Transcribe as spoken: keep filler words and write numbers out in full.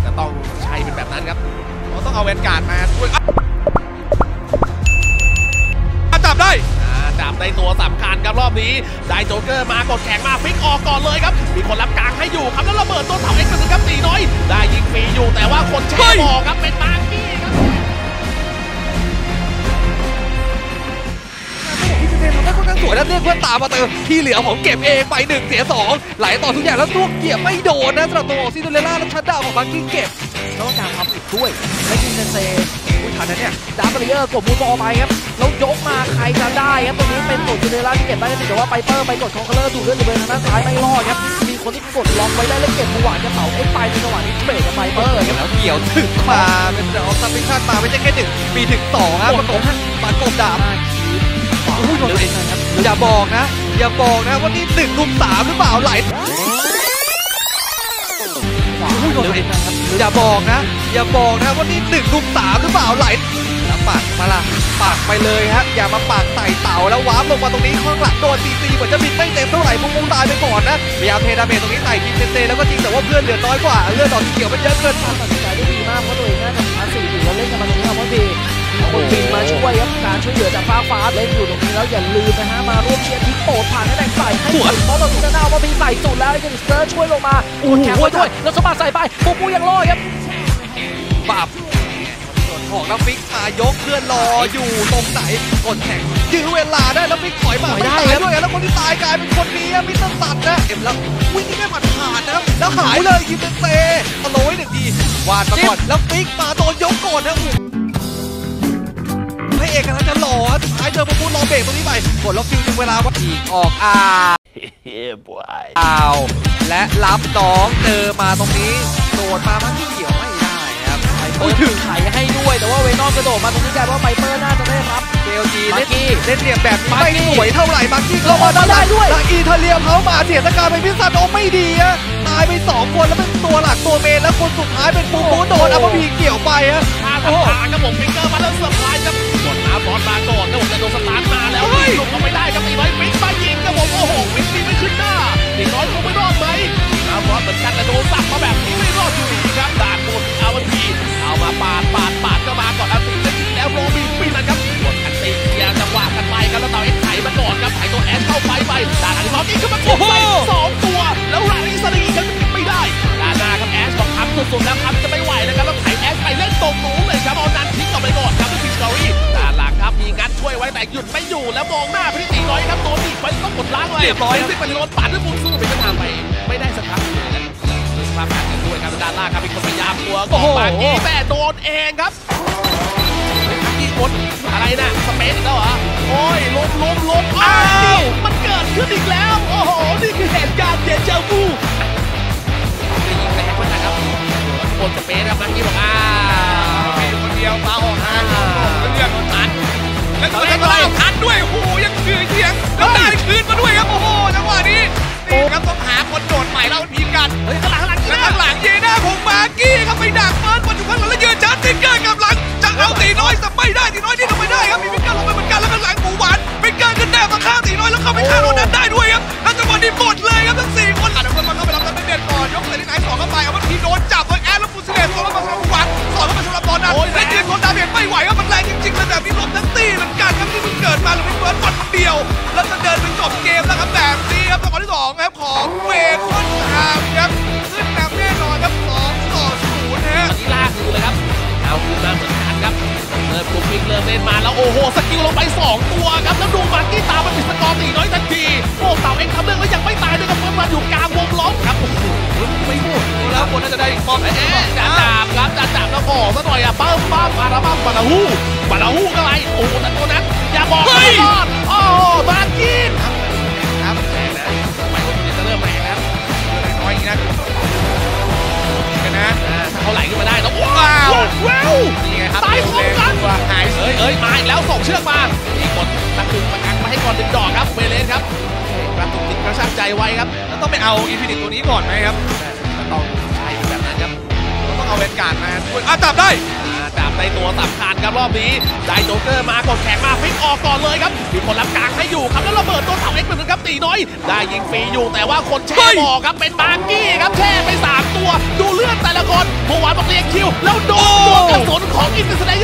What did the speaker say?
จะต้องใช้เป็นแบบนั้นครับเราต้องเอาแวนการ์ดมาช่วยจับได้จับในตัวสำคัญครับรอบนี้ได้โจ๊กเกอร์มากดแข็งมาฟิกออกก่อนเลยครับมีคนรับกลางให้อยู่ครับแล้วระเบิดตัวเสาเอ็กซ์ครับตีน้อยได้ยิงฟรีอยู่แต่ว่าคนแช่บอลครับเป็นมาร์กี้ครับทำได้ค่อนข้างสวยแล้วเรียกว่าตามมาเติมที่เหลือผมเก็บเองไปหนึ่งเสียสองไหลต่อทุกอย่างแล้วลูกเกี่ยไม่โดนนะสำหรับตัวของซินเดอเรลล่าและชัดดาวของบางกี้เก็บต้องการความผิดด้วยและยิงเซนเซ่ผู้ทันนั้นเนี่ยดาร์คเบรเยอร์กดมูฟบอลไปครับแล้วยกมาใครจะได้ครับตรงนี้เป็นตัวซินเดอเรลล่าที่เก็บได้แต่ว่าไปเปอร์ไปกดคอนเคอร์เลอร์ดูดเลือดอยู่บนทางด้านซ้ายไม่รอดครับมีคนที่กดล็อกไว้ได้และเก็บจังหวะจะเผาไอ้ไปในจังหวะนี้เบรกกับไปเปอร์ครับแล้วเกี่ยวถึงมาเป็นออฟซับมิชชั่นมาไม่ใช่แค่หนึ่งมีถึงสองครับประกบปากบดาบอุ้ยโดนตัวเองครับอย่าบอกนะอย่าบอกนะว่านี่หนึ่งรุมสามหรือเปล่าไหลอุ้ยโดนตัวเองครับอย่าบอกนะอย่าบอกนะว่านี่หนึ่งรุมสามหรือเปล่าไหลแล้วปากมาละปากไปเลยฮะอย่ามาปากใส่เต่าแล้ววาร์ปลงมาตรงนี้ข้างหลังโดนซีซีเหมือนจะบินไม่เต็มเท่าไหร่พุ่งตายไปก่อนนะพยายามเทดาเมจตรงนี้ใส่ทีมเซนเซแล้วก็จริงแต่ว่าเพื่อนเหลือน้อยกว่าเลือดดอกเขียวมันเยอะเกินตัดสินใจได้ดีมากเพราะตัวเองน่าจะพาสี่อยู่แล้วเล่นกันมาตรงนี้เอาพอดีคนบินมาช่วยครับการช่วยเหลือจากฟ้าฟ้าเล่นอยู่ตรงนี้แล้วอย่าลืมนะฮะมาร่วมเชียร์ทีมโปรดผ่านให้แบ่งใส่ให้สุดเพราะตอนนี้จะน่าว่ามีใส่สุดแล้วไอ้เจนสเตอร์ช่วยลงมาอุ่นแข็งไว้ด้วยแล้วสะบัดใส่ไปปูปูยังรอดครับปับส่วนของน้ำฟิกพายกเพื่อนรออยู่ตรงไหนกดแข่งยื้อเวลาได้แล้วฟิกถอยมาไม่ได้ด้วยแล้วคนที่ตายกลายเป็นคนนี้มิสเตอร์สัตว์นะเอ็มแล้ววิ่งแค่หมัดผ่านนะครับแล้วหายเลยคิมเบนเซ่ตะโลยหนึ่งทีวาดมาก่อนแล้วฟิกมาโดนยกก่อนนะพระเอกกำลังจะหล่อสุดท้ายเจอพวกคุณรอเบรกตรงนี้ไปกดล็อกคิวถึงเวลาว่าอีกออกอ้าวอ้าวและรับน้องเจอมาตรงนี้โดดมามันที่เกี่ยวไม่ได้ครับโอ้ยถึงไขให้ด้วยแต่ว่าเวนอมกระโดดมาตรงนี้กลายว่าไบเปอร์น่าจะได้ครับเจลจีเล่นเล่นเหลี่ยมแบบนี้ไม่สวยเท่าไหร่มาร์กี้ก็มาได้ด้วยแล้วอีทาเลียมเขามาเสียสการเป็นพิซซ่าโดไม่ดีอะตายไปสองคนแล้วเป็นตัวหลักตัวเมนแล้วคนสุดท้ายเป็นปูปูโดนอัปพีเกี่ยวไปฮะท่าทางครับผมฟิกเกอร์มาแล้วเซอร์ไพรส์ครับกดน้ำบอลมาก่อนครับผมจะโดนสตาร์ทมาแล้วยิงลงก็ไม่ได้ครับตีน้อยฟิกมายิงครับผมโอ้โหฟิกตีไม่ขึ้นหน้าตีน้อยคงไม่รอดไหมน้ำบอลเหมือนกันแต่โดนสับมาแบบนี้ไม่รอดอยู่ดีครับด่านบนอาวันทีเอามาปาดปาดปาดก็มาก่อนอันตีแล้วทีแล้วโรบินปีนั้นครับกดอันตีเกียร์จังหวะกันไปครับแล้วเต่าเอ็กไถมาก่อนครับไถตัวแอสเข้าไปไปด่านอันนี้พอกินขึ้นมาถูกไปสองตัวแล้วราลิสลีกันไม่ได้ด่านหน้าครับแอสบอกทำสุดๆแล้วครับจะไม่ไหวนะครับแล้วไถแอสไปเล่นตรงนู้นเลยครับเอานันทิ้งออกไปก่อนครับด้วยฟิสตอรี่ด่านหลังครับมีงัดช่วยไว้แต่หยุดไม่อยู่แล้วมองหน้าไปที่ตีน้อยครับโดนตีไปต้องกดล้างเลยเรียบร้อยซิเป็นโดนปัดด้วยบุญสู้ไปก็ทางไปไม่ได้สักครั้งเลยนะมีสภาพการกันด้วยครับด้านล่างครับมีคนพยายามตัวก่อนมากี้แต่โดนเองครับกี้กดอะไรน่ะสเปซอีกแล้วเหรอโอ้ยล้มล้มล้มอ้าวมันเกิดขึ้นอีกแล้วโอ้โหนี่คือเหตุการณ์เดจาวูยิงไปแฮกคนนะครับบนสเปซครับมากี้บอกอ้าวเป็นคนเดียวตาออกห่างเลือดมันทันแล้วก็ตาทันด้วยโอ้โหยังคือเยียงแล้วได้คืนมาด้วยครับโอ้โหจังหวะนี้นี่ครับต้องหาคนโดดใหม่แล้วทีมกันเฮ้ยข้างหลังข้างหลังข้างหลังเยน่าของมากี้ครับไปดักเฟิร์สบอลอยู่ข้างหลังแล้วยืนชาร์จฟิกเกอร์กับหลังจะเอาตีน้อยแต่ไม่ได้ตีน้อยนี่ทำไม่ได้ครับมีฟิกเกอร์ลงไปเหมือนกันแล้วข้างหลังหมูหวานฟิกเกอร์ขึ้นแนวมาข้างตีน้อยแล้วเข้าไปฆ่าโดนนั้นได้ด้วยครับแล้วจังหวะนี้หมดเลยครับทั้งสี่คนอ่ะเดี๋ยวคนเข้าไปรับตำแหน่งเด่นก่อนยกเลยที่ไหนสองเข้าไปเอาว่าทีโดนจับโดยแอร์แล้วฟูซิเลสสองเข้ามาสำหรับหมูหวานสองเข้ามาสำหรับบอลนั้นและยืนคนดาเมจไม่ไหวครับมันแรงจริงๆเลยแบบนี้ล้มทั้งตีเหมือนกันครับที่เพิ่งเกิดมาหรือไม่เฟิร์สบอลคนเดียวแล้วจะเดินไปจบเกมแล้วครับแบบนี้ครับจังหวะที่สองครับของเวคอนทามครับขึ้นนำแน่นอนครับสองต่อศูนย์ฮะตอนนี้ลากอยู่เลยครับเอาคืนมาเหมือนกันครับเริ่มปลุกวิ่งเริ่มเล่นมาแล้วโอ้โหสกิลลงไปสองตัวครับแล้วดูมาร์กี้ตามมาติดสกอร์ตีน้อยทันทีโอ้เต่าเองทำเรื่องแล้วยังไม่ตายด้วยครับเมื่อมาอยู่กลางวงล้อมครับโอ้โหไม่พูดแล้วคนน่าจะได้อีกป้อมเอ๊ะจะจับครับจะจับแล้วขอซะหน่อยอ่ะปั้มปั้มอาราบัมบาลาฮูบาลาฮูก็ไรโอ้แต่ตัวนั้นอย่าบอกนะโอ้มาร์กี้ครับแรงนะไปคนนี้จะเริ่มแรงแล้วน้อยๆนะกันนะถ้าเขาไหลขึ้นมาได้แล้วว้าวว้าวนี่ไงครับตายพร้อมกันหายเอ้ยเอ้ยมาอีกแล้วส่งเชือกมานี่กดตะคุ่มประกันมาให้ก่อนดึงดอกครับเวเลสครับกระตุกติดกระชากใจไว้ครับแล้วต้องไปเอาอินฟินิตตัวนี้ก่อนไหมครับต้องใช้แบบนั้นครับต้องเอาเวนการ์ดมาช่วยอ่ะจับได้จับในตัวสำคัญครับรอบนี้ได้โจ๊กเกอร์มากดแข็งมาฟิกออกก่อนเลยครับมีคนรับกลางให้อยู่ครับแล้วระเบิดตัวเสาเอ็กซ์เป็นครับตีน้อยได้ยิงฟรีอยู่แต่ว่าคนแช่บอลครับเป็นมาร์กี้ครับแช่ไปสามตัวดูเลือดแต่ละคนเมื่อวานบอกแล้วโดนตัวกระสุนของอินเตอร์สไน